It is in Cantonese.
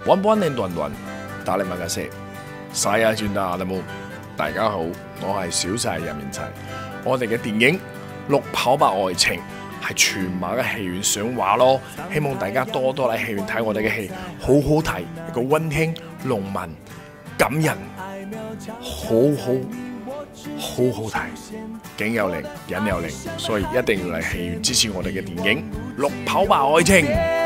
溫暖暖暖，打你問嘅事，晒下轉達你冇。大家好，我係小細入面齊。我哋嘅電影《綠跑吧愛情》係全馬嘅戲院上畫咯，希望大家多多嚟戲院睇我哋嘅戲，好好睇，一個溫馨、濃文、感人，好好睇，景有靈，人有靈，所以一定要嚟戲院支持我哋嘅電影《綠跑吧愛情》。